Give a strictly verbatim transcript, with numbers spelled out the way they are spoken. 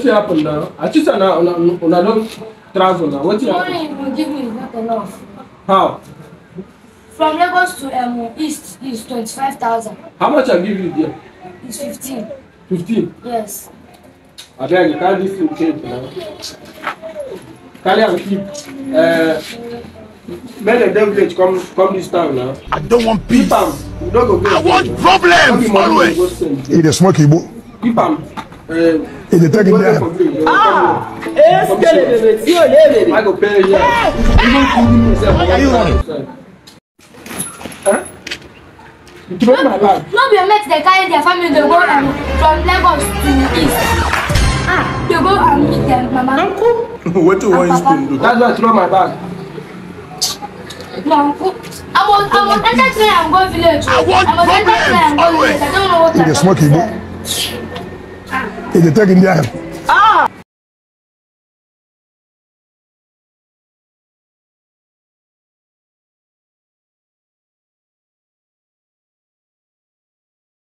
happened now? I just said now, on I don't travel now. What happened? Money you give me is not enough. How? From Lagos to um, East is twenty-five thousand. How much I give you there? It's fifteen. Fifteen. Yes. I beg you, carry this thing keep now. Carry and keep. Uh, men and them village come come this town now. I don't want peace. Keep am. You don't go get. I want now. problems always. He dey smoke Igbo. Keep am. Uh, He dey take him there. Ah, eh, scale baby. See you later. I go pay you. Even feeding myself. What are you running? Huh? You throw my bag. No be met they carry their family they go um, from Lagos to East. Ah, they go and meet their mama. Uncle. What do you want to do? That's why I throw my bag. No, uncle. I was I was entertaining and go village. I want I was entertaining and go problems village. I don't know what He dey smoke Igbo. He dey take him there. Ah,